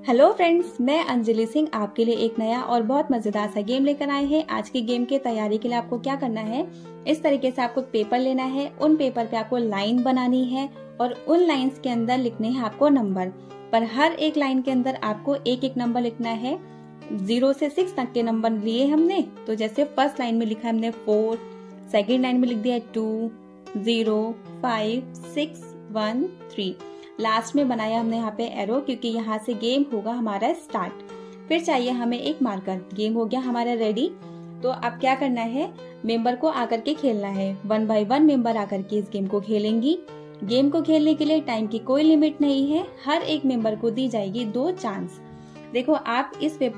Hello friends, मैं अंजलि सिंह आपके लिए एक नया और बहुत मजेदार सा गेम लेकर आए हैं। आज की गेम की तैयारी के लिए आपको क्या करना है, इस तरीके से आपको पेपर लेना है। उन पेपर पे आपको लाइन बनानी है और उन लाइंस के अंदर लिखने हैं आपको नंबर। पर हर एक लाइन के अंदर आपको एक एक नंबर लिखना है। 0 से 6 तक के नंबर लिए हमने। तो जैसे फर्स्ट लाइन में लिखा हमने 4, सेकेंड लाइन में लिख दिया 2, 0, 5, 6, 1, 3। लास्ट में बनाया हमने यहाँ पे एरो, क्योंकि यहाँ से गेम होगा हमारा स्टार्ट। फिर चाहिए हमें एक मार्कर। गेम हो गया हमारा रेडी। तो अब क्या करना है, मेंबर को आकर के खेलना है। 1 बाय 1 मेंबर आकर के इस गेम को खेलेंगी। गेम को खेलने के लिए टाइम की कोई लिमिट नहीं है। हर एक मेंबर को दी जाएगी 2 चांस। देखो, आप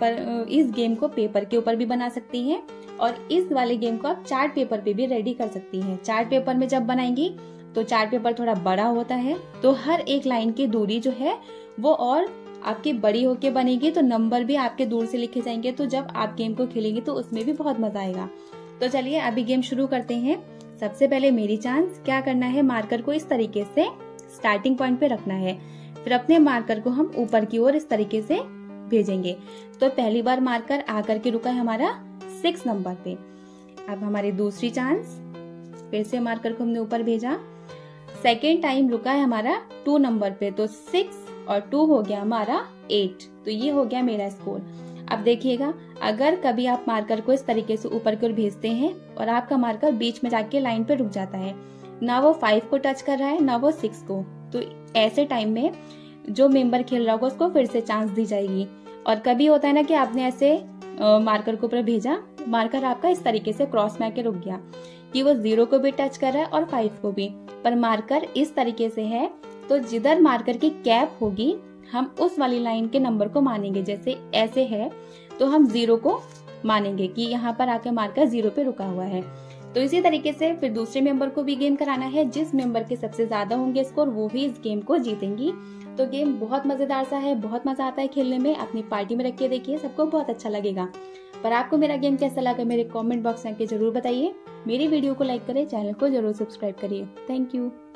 इस गेम को पेपर के ऊपर भी बना सकती हैं और इस वाले गेम को आप चार्ट पेपर पे भी रेडी कर सकती हैं। चार्ट पेपर में जब बनाएंगी तो चार्ट पेपर थोड़ा बड़ा होता है, तो हर एक लाइन की दूरी जो है वो और आपकी बड़ी होके बनेगी, तो नंबर भी आपके दूर से लिखे जाएंगे। तो जब आप गेम को खेलेंगे तो उसमें भी बहुत मजा आएगा। तो चलिए अभी गेम शुरू करते हैं। सबसे पहले मेरी चांस। क्या करना है, मार्कर को इस तरीके से स्टार्टिंग पॉइंट पे रखना है। फिर अपने मार्कर को हम ऊपर की ओर इस तरीके से भेजेंगे। तो पहली बार मार्कर आकर के रुका है हमारा 6 नंबर पे। अब हमारी दूसरी चांस, फिर से मार्कर को हमने ऊपर भेजा। सेकेंड टाइम रुका है हमारा 2 नंबर पे, तो 6 और 2 हो गया हमारा 8। तो ये हो गया मेरा स्कोर। अब देखिएगा, अगर कभी आप मार्कर को इस तरीके से ऊपर की ओर भेजते हैं और आपका मार्कर बीच में जाके लाइन पे रुक जाता है, ना वो 5 को टच कर रहा है ना वो 6 को, तो ऐसे टाइम में जो मेंबर खेल रहा होगा उसको फिर से चांस दी जाएगी। और कभी होता है ना कि आपने ऐसे मार्कर को ऊपर भेजा, मार्कर आपका इस तरीके से क्रॉस में आके रुक गया कि वो 0 को भी टच कर रहा है और 5 को भी, पर मार्कर इस तरीके से है, तो जिधर मार्कर की कैप होगी हम उस वाली लाइन के नंबर को मानेंगे। जैसे ऐसे है तो हम 0 को मानेंगे कि यहाँ पर आकर मार्कर 0 पे रुका हुआ है। तो इसी तरीके से फिर दूसरे मेंबर को भी गेम कराना है। जिस मेंबर के सबसे ज्यादा होंगे स्कोर, वो भी इस गेम को जीतेंगी। तो गेम बहुत मजेदार सा है, बहुत मजा आता है खेलने में। अपनी पार्टी में रख के देखिए, सबको बहुत अच्छा लगेगा। पर आपको मेरा गेम कैसा लगा मेरे कमेंट बॉक्स में आके जरूर बताइए। मेरी वीडियो को लाइक करें, चैनल को जरूर सब्सक्राइब करिए। Thank you.